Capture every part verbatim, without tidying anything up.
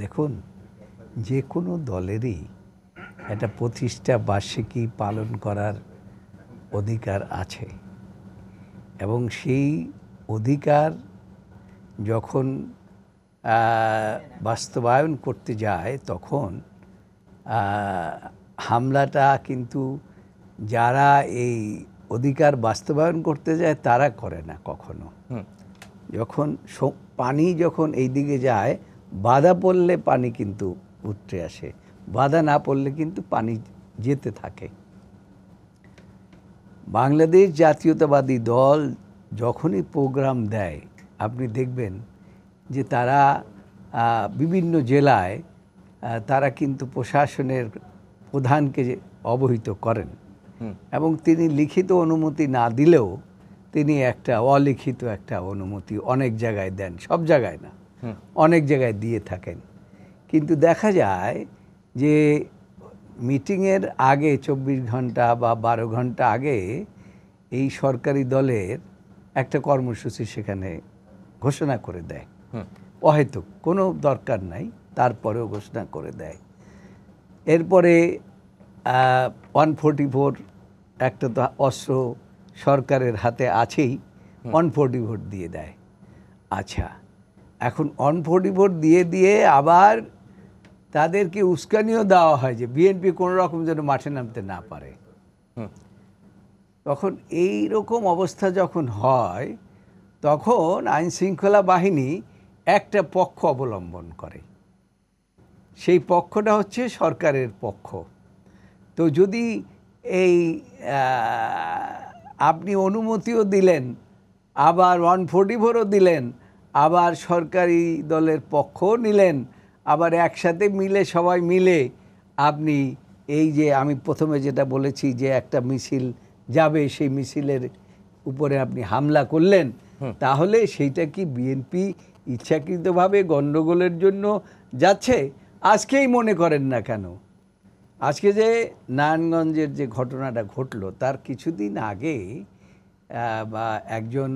দেখুন, যে কোনো দলেরই একটা প্রতিষ্ঠা বার্ষিকী পালন করার অধিকার আছে এবং সেই অধিকার যখন বাস্তবায়ন করতে যায় তখন হামলাটা কিন্তু যারা এই অধিকার বাস্তবায়ন করতে যায় তারা করে না কখনো। যখন পানি যখন এই দিকে যায়, বাধা পড়লে পানি কিন্তু উঠে আসে, বাধা না পড়লে কিন্তু পানি যেতে থাকে। বাংলাদেশ জাতীয়তাবাদী দল যখনই প্রোগ্রাম দেয় আপনি দেখবেন যে তারা বিভিন্ন জেলায় তারা কিন্তু প্রশাসনের প্রধানকে অবহিত করেন এবং তিনি লিখিত অনুমতি না দিলেও তিনি একটা অলিখিত একটা অনুমতি অনেক জায়গায় দেন, সব জায়গায় না, অনেক জায়গায় দিয়ে থাকেন। কিন্তু দেখা যায় যে মিটিংয়ের আগে চব্বিশ ঘন্টা বা বারো ঘন্টা আগে এই সরকারি দলের একটা কর্মসূচি সেখানে ঘোষণা করে দেয়, অহেতুক কোনো দরকার নাই, তারপরেও ঘোষণা করে দেয়। এরপরে ওয়ান ফোর্টি ফোর একটা তো অস্ত্র সরকারের হাতে আছেই, ওয়ান ফোর্টি ফোর দিয়ে দেয়। আচ্ছা, এখন ওয়ান ফোর্টি ফোর দিয়ে দিয়ে আবার তাদেরকে উস্কানিও দেওয়া হয় যে বিএনপি কোনো রকম যেন মাঠে নামতে না পারে। তখন এই রকম অবস্থা যখন হয় তখন আইন শৃঙ্খলা বাহিনী একটা পক্ষ অবলম্বন করে, সেই পক্ষটা হচ্ছে সরকারের পক্ষ। তো যদি এই আপনি অনুমতিও দিলেন, আবার ওয়ান ফোর্টি ফোরও দিলেন, আবার সরকারি দলের পক্ষও নিলেন, আবার একসাথে মিলে সবাই মিলে আপনি এই যে আমি প্রথমে যেটা বলেছি যে একটা মিছিল যাবে সেই মিছিলের উপরে আপনি হামলা করলেন, তাহলে সেইটা কি বিএনপি ইচ্ছাকৃতভাবে গণ্ডগোলের জন্য যাচ্ছে? আজকেই মনে করেন না কেন, আজকে যে নারায়ণগঞ্জের যে ঘটনাটা ঘটলো তার কিছুদিন আগে বা একজন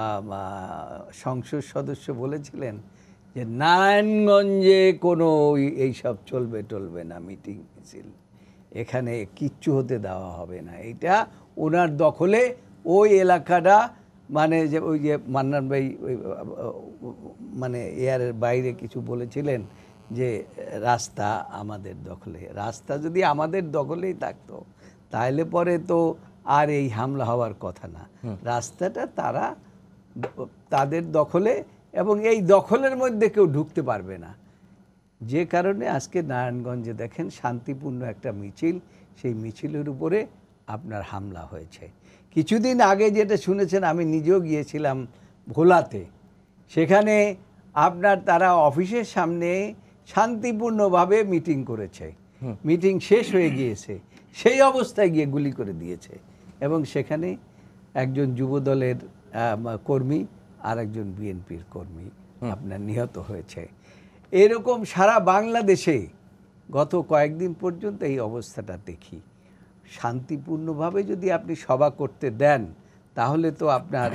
সংসদ সদস্য বলেছিলেন যে নারায়ণগঞ্জে কোনো এইসব চলবে টলবে না, মিটিং মিছিল এখানে কিচ্ছু হতে দেওয়া হবে না, এইটা ওনার দখলে, ওই এলাকাটা মানে যে ওই যে মান্নান ভাই মানে এয়ারের বাইরে কিছু বলেছিলেন যে রাস্তা আমাদের দখলে। রাস্তা যদি আমাদের দখলেই থাকতো তাহলে পরে তো আর এই হামলা হওয়ার কথা না। রাস্তাটা তারা তাদের দখলে এবং এই দখলের মধ্যে কেউ ঢুকতে পারবে না, যে কারণে আজকে নারায়ণগঞ্জে দেখেন শান্তিপূর্ণ একটা মিছিল, সেই মিছিলের উপরে আপনার হামলা হয়েছে। কিছুদিন আগে যেটা শুনেছেন, আমি নিজেও গিয়েছিলাম ভোলাতে, সেখানে আপনার তারা অফিসের সামনে শান্তিপূর্ণভাবে মিটিং করেছে, মিটিং শেষ হয়ে গিয়েছে, সেই অবস্থায় গিয়ে গুলি করে দিয়েছে এবং সেখানে একজন যুবদলের কর্মী আর একজন বিএনপির কর্মী আপনার নিহত হয়েছে। এরকম সারা বাংলাদেশে গত কয়েকদিন পর্যন্ত এই অবস্থাটা দেখি। শান্তিপূর্ণভাবে যদি আপনি সভা করতে দেন তাহলে তো আপনার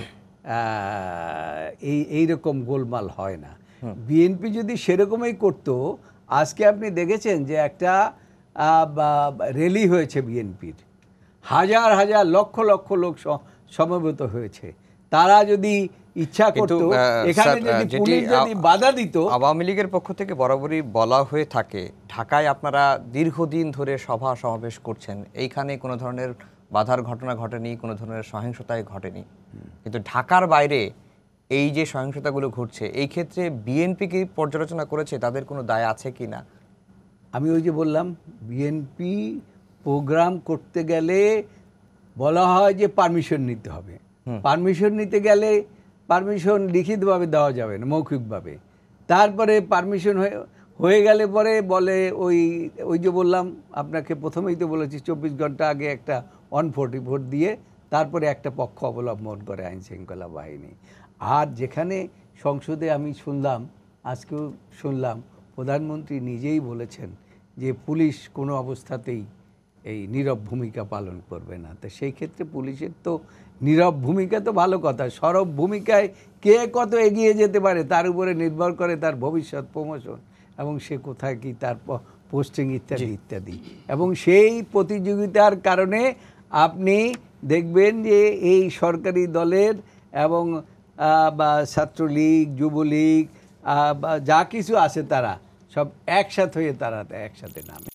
এই এইরকম গোলমাল হয় না। বিএনপি যদি সেরকমই করতো, আজকে আপনি দেখেছেন যে একটা র্যালি হয়েছে বিএনপির, হাজার হাজার লক্ষ লক্ষ লোক সমবেত হয়েছে, তারা যদি ইচ্ছা করতো এখানে যদি পুলিশ যদি বাধা দিত। আওয়ামী লীগের পক্ষ থেকে বরাবরই বলা হয়ে থাকে ঢাকায় আপনারা দীর্ঘদিন ধরে সভা সমাবেশ করছেন, এইখানে কোনো ধরনের বাধার ঘটনা ঘটেনি, কোনো ধরনের সহিংসতায় ঘটেনি, কিন্তু ঢাকার বাইরে এই যে সহিংসতাগুলো ঘটছে এই ক্ষেত্রে বিএনপি কি পর্যালোচনা করেছে, তাদের কোনো দায় আছে কি না? আমি ওই যে বললাম, বিএনপি প্রোগ্রাম করতে গেলে বলা হয় যে পারমিশন নিতে হবে, পারমিশন নিতে গেলে পারমিশন লিখিতভাবে দেওয়া যাবে না, মৌখিকভাবে। তারপরে পারমিশন হয়ে হয়ে গেলে পরে বলে ওই ওই যে বললাম আপনাকে প্রথমেই তো বলেছি চব্বিশ ঘন্টা আগে একটা ওয়ান ফোর্টি ফোর দিয়ে তারপরে একটা পক্ষ অবলম্বন করে আইন শৃঙ্খলা বাহিনী। আর যেখানে সংসদে আমি শুনলাম, আজকেও শুনলাম, প্রধানমন্ত্রী নিজেই বলেছেন যে পুলিশ কোনো অবস্থাতেই এই নীরব ভূমিকা পালন করবে না। তো সেই ক্ষেত্রে পুলিশের তো নীরব ভূমিকা তো ভালো কথা, সরব ভূমিকায় কে কত এগিয়ে যেতে পারে তার উপরে নির্ভর করে তার ভবিষ্যৎ প্রমোশন। এবং সে কোথায় কি তার পোস্টিং ইত্যাদি ইত্যাদি, এবং সেই প্রতিযোগিতার কারণে আপনি দেখবেন যে এই সরকারি দলের এবং আহ, বা ছাত্রলীগ, যুবলীগ আহ, বা যা কিছু আছে তারা সব একসাথে হয়ে তারা একসাথে নামে।